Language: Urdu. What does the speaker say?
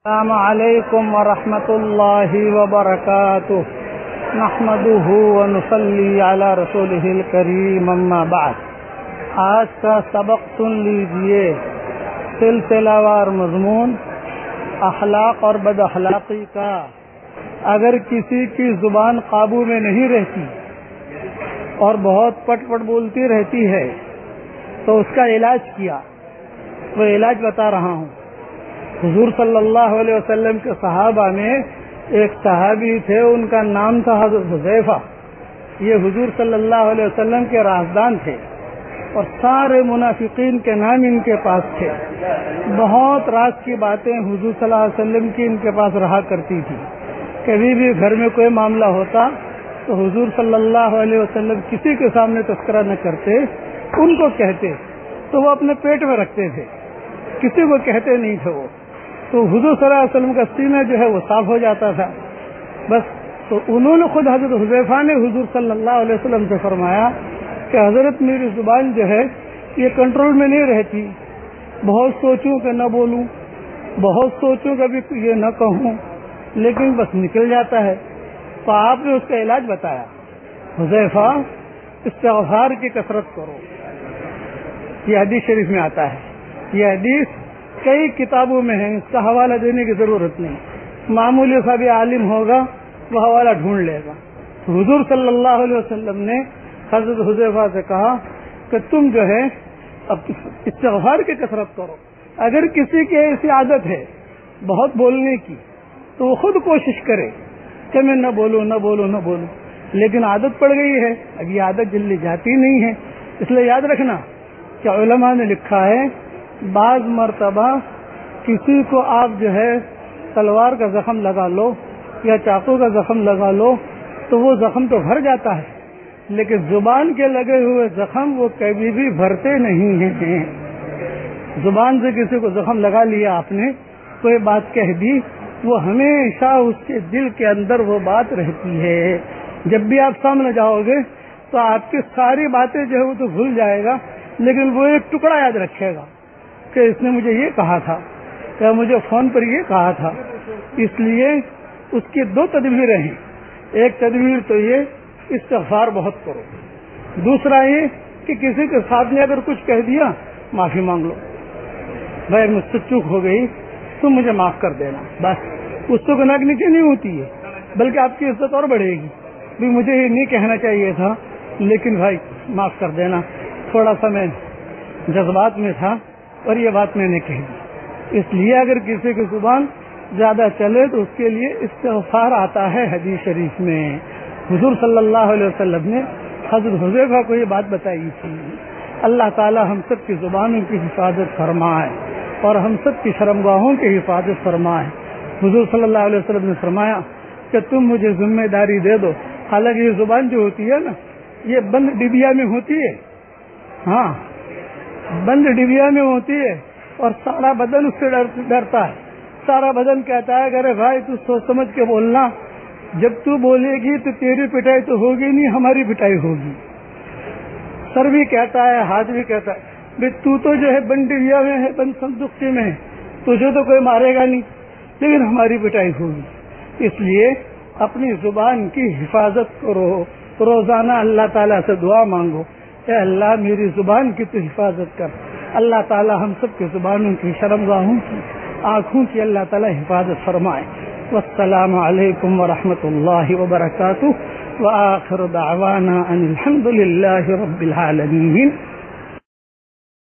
السلام علیکم ورحمۃ اللہ وبرکاتہ نحمده ونصلی علی رسولہ الکریم اما بعد۔ آج کا سبق سن لیجئے، سلسلہ وار مضمون اخلاق اور بد اخلاقی کا۔ اگر کسی کی زبان قابو میں نہیں رہتی اور بہت پٹ پٹ بولتی رہتی ہے تو اس کا علاج کیا، وہ علاج بتا رہا ہوں۔ حضور صلی اللہ علیہ وسلم کے صحابہ میں ایک صحابی تھے، ان کا نام تھا حضرت حذیفہ۔ یہ حضور صلی اللہ علیہ وسلم کے رازدان تھے اور سارے منافقین کے نام ان کے پاس تھے۔ بہت راز کی باتیں حضور صلی اللہ علیہ وسلم کی ان کے پاس رہا کرتی تھی۔ کبھی بھی گھر میں کوئی معاملہ ہوتا تو حضور صلی اللہ علیہ وسلم کسی کے سامنے تذکرہ نہ کرتے، ان کو کہتے تو وہ اپنے پیٹ میں رکھتے تھے، کسی کو کہتے نہیں تھے وہ۔ تو حضور صلی اللہ علیہ وسلم کا سینہ جو ہے وہ صاف ہو جاتا تھا بس۔ تو انہوں نے خود حضرت حذیفہ نے حضور صلی اللہ علیہ وسلم سے فرمایا کہ حضرت میری زبان جو ہے یہ کنٹرول میں نہیں رہتی، بہت سوچوں کہ نہ بولوں، بہت سوچوں کہ بھی یہ نہ کہوں، لیکن بس نکل جاتا ہے۔ تو آپ نے اس کا علاج بتایا، حذیفہ استغفار کی کثرت کرو۔ یہ حدیث شریف میں آتا ہے، یہ حدیث کئی کتابوں میں ہے، اس کا حوالہ دینے کی ضرورت نہیں۔ معمولی سا بھی عالم ہوگا وہ حوالہ ڈھونڈ لے گا۔ حضور صلی اللہ علیہ وسلم نے حضرت حذیفہ سے کہا کہ تم جو ہے اب استغفار کی کثرت کرو۔ اگر کسی کی ایسی عادت ہے بہت بولنے کی تو وہ خود کوشش کرے کہ میں نہ بولوں نہ بولوں نہ بولوں، لیکن عادت پڑ گئی ہے، اب یہ عادت جلدی جاتی نہیں ہے۔ اس لیے یاد رکھنا کہ علماء نے لکھا ہے بعض مرتبہ کسی کو آپ جو ہے تلوار کا زخم لگا لو یا چاقو کا زخم لگا لو تو وہ زخم تو بھر جاتا ہے، لیکن زبان کے لگے ہوئے زخم وہ کبھی بھی بھرتے نہیں ہیں۔ زبان سے کسی کو زخم لگا لیا آپ نے، کوئی بات کہہ دی، وہ ہمیشہ اس کے دل کے اندر وہ بات رہتی ہے۔ جب بھی آپ سامنے جاؤ گے تو آپ کی ساری باتیں جو ہے وہ تو بھول جائے گا، لیکن وہ ایک ٹکڑا یاد رکھے گا کہ اس نے مجھے یہ کہا تھا، کہ مجھے فون پر یہ کہا تھا۔ اس لیے اس کی دو تدبیریں ہیں، ایک تدبیر تو یہ استغفار بہت کرو، دوسرا یہ کہ کسی کے ساتھ نے اگر کچھ کہہ دیا معافی مانگ لو، بھائی مجھ سے چوک ہو گئی تم مجھے معاف کر دینا، بس۔ اس سے گناہ نیکی نہیں ہوتی ہے، بلکہ آپ کی عزت اور بڑھے گی۔ بھی مجھے یہ نہیں کہنا چاہیے تھا لیکن بھائی معاف کر دینا، تھوڑا سا میں جذبات میں تھا اور یہ بات میں نے کہہ دی۔ اس لیے اگر کسی کی زبان زیادہ چلے تو اس کے لیے استغفار آتا ہے حدیث شریف میں۔ حضور صلی اللہ علیہ وسلم نے حضرت حذیفہ کو یہ بات بتائی تھی۔ اللہ تعالی ہم سب کی زبانوں کی حفاظت فرمائے اور ہم سب کی شرمگاہوں کی حفاظت فرمائے۔ حضور صلی اللہ علیہ وسلم نے فرمایا کہ تم مجھے ذمہ داری دے دو۔ حالانکہ یہ زبان جو ہوتی ہے نا یہ بند ڈبیا میں ہوتی ہے، ہاں بند ڈبیا میں ہوتی ہے، اور سارا بدن اس سے ڈرتا ہے۔ سارا بدن کہتا ہے کہ ارے بھائی تو سوچ سمجھ کے بولنا، جب تو بولے گی تو تیری پٹائی تو ہوگی نہیں، ہماری پٹائی ہوگی۔ سر بھی کہتا ہے، ہاتھ بھی کہتا ہے بھائی تو جو ہے بند ڈبیا میں ہے، بند صندوقچی میں ہے، تجھے تو کوئی مارے گا نہیں، لیکن ہماری پٹائی ہوگی۔ اس لیے اپنی زبان کی حفاظت کرو، روزانہ اللہ تعالیٰ سے دعا مانگو، اے اللہ میری زبان کی تو حفاظت کر۔ اللہ تعالیٰ ہم سب کی زبانوں کی، شرمگاہوں کی، آنکھوں کی اللہ تعالیٰ حفاظت فرمائے۔ والسلام علیکم ورحمۃ اللہ وبرکاتہ، وآخر دعوانا ان الحمد للہ رب العالمین۔